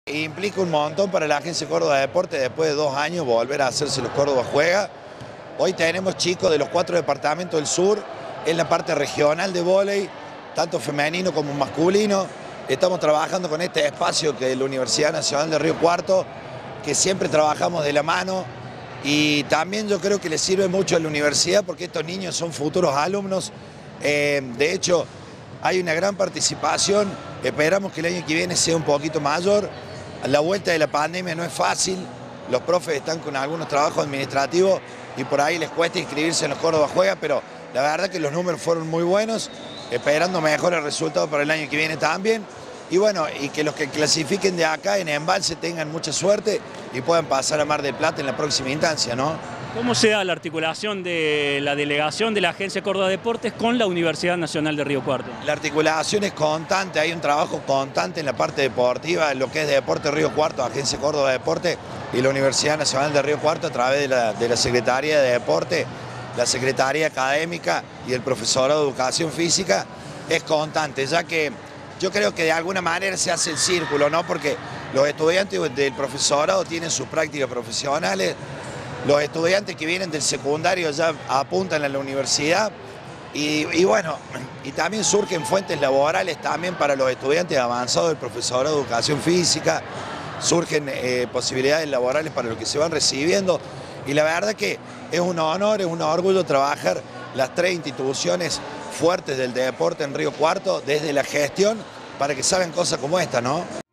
Implica un montón para la Agencia Córdoba de Deporte después de 2 años volver a hacerse los Córdoba Juega. Hoy tenemos chicos de los 4 departamentos del sur en la parte regional de vóley, tanto femenino como masculino. Estamos trabajando con este espacio que es la Universidad Nacional de Río Cuarto, que siempre trabajamos de la mano, y también yo creo que le sirve mucho a la universidad porque estos niños son futuros alumnos. De hecho, hay una gran participación, esperamos que el año que viene sea un poquito mayor. La vuelta de la pandemia no es fácil, los profes están con algunos trabajos administrativos y por ahí les cuesta inscribirse en los Córdoba Juega, pero la verdad que los números fueron muy buenos, esperando mejores resultados para el año que viene también. Y bueno, y que los que clasifiquen de acá en embalse tengan mucha suerte y puedan pasar a Mar del Plata en la próxima instancia, ¿no? ¿Cómo se da la articulación de la delegación de la Agencia Córdoba Deportes con la Universidad Nacional de Río Cuarto? La articulación es constante, hay un trabajo constante en la parte deportiva, en lo que es de Deporte Río Cuarto, Agencia Córdoba Deporte y la Universidad Nacional de Río Cuarto a través de la Secretaría de Deporte, la Secretaría Académica y el Profesorado de Educación Física. Es constante, ya que yo creo que de alguna manera se hace el círculo, ¿no? Porque los estudiantes del profesorado tienen sus prácticas profesionales, los estudiantes que vienen del secundario ya apuntan a la universidad y bueno, y también surgen fuentes laborales también para los estudiantes avanzados del profesorado de Educación Física, surgen posibilidades laborales para los que se van recibiendo, y la verdad que es un honor, es un orgullo trabajar las 3 instituciones fuertes del deporte en Río Cuarto desde la gestión para que salgan cosas como esta, ¿no?